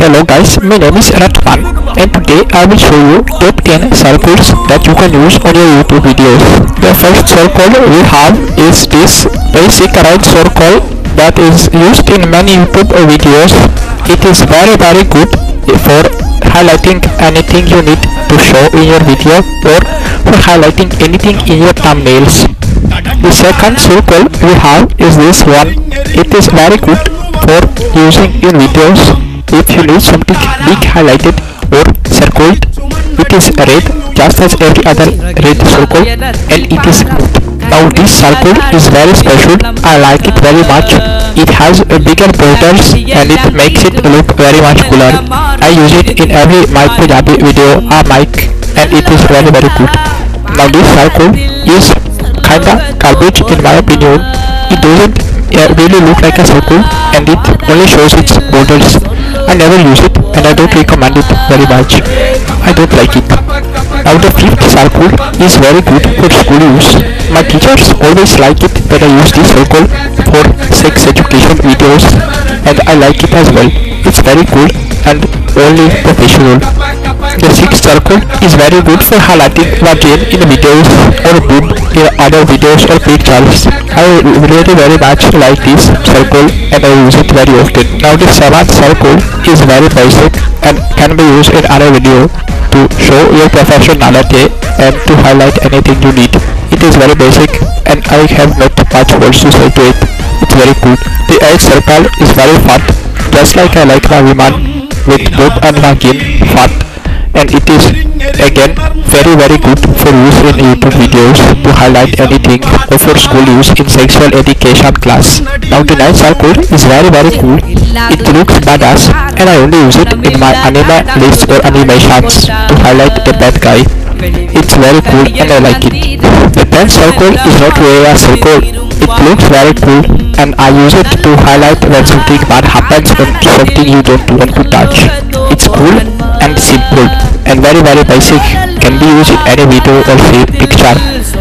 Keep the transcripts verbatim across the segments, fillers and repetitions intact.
Hello guys, my name is Ratman and today I will show you top ten circles that you can use on your YouTube videos. The first circle we have is this basic right circle that is used in many YouTube videos. It is very very good for highlighting anything you need to show in your video or for highlighting anything in your thumbnails. The second circle we have is this one. It is very good for using in videos if you need something big highlighted or circled. It is red just as every other red circle and it is good. Now this circle is very special. I like it very much. It has a bigger borders and it makes it look very much cooler. I use it in every my Punjabi video or mic and it is very very good. Now this circle is kinda garbage in my opinion. It doesn't uh, really look like a circle and it only shows its borders. I never use it and I don't recommend it very much. I don't like it. Now the fifth circle is very good for school use. My teachers always like it when I use this circle for sex education videos and I like it as well. It's very cool and only professional. The sixth circle is very good for highlighting vagina in videos or boob in other videos or pictures. I really very much like this circle and I use it very often. Now the seventh circle is very basic and can be used in other video to show your professionality and to highlight anything you need. It is very basic and I have not much words to say to it. It's very cool. The eighth circle is very fun, just like I like my woman with boob and vagina fun, and it is again very very good for use in YouTube videos to highlight anything or for school use in sexual education class. Now the ninth circle is very very cool. It looks badass and I only use it in my anime lists or animations to highlight the bad guy. It's very cool and I like it. The tenth circle is not really a circle. It looks very cool and I use it to highlight when something bad happens or something you don't want to touch. It's cool and simple and very very basic, can be used in any video or picture.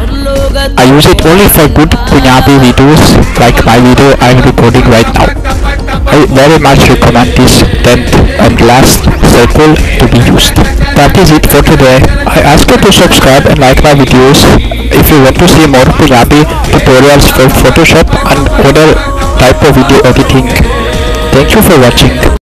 I use it only for good Punjabi videos like my video I am recording right now. I very much recommend this tenth and last circle to be used. That is it for today. I ask you to subscribe and like my videos if you want to see more Punjabi tutorials for Photoshop and other type of video editing. Thank you for watching.